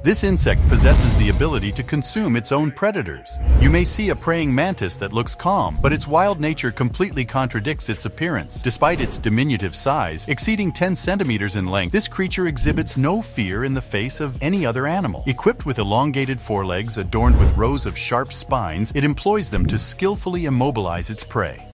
This insect possesses the ability to consume its own predators. You may see a praying mantis that looks calm, but its wild nature completely contradicts its appearance. Despite its diminutive size, exceeding 10 centimeters in length, this creature exhibits no fear in the face of any other animal. Equipped with elongated forelegs adorned with rows of sharp spines, it employs them to skillfully immobilize its prey.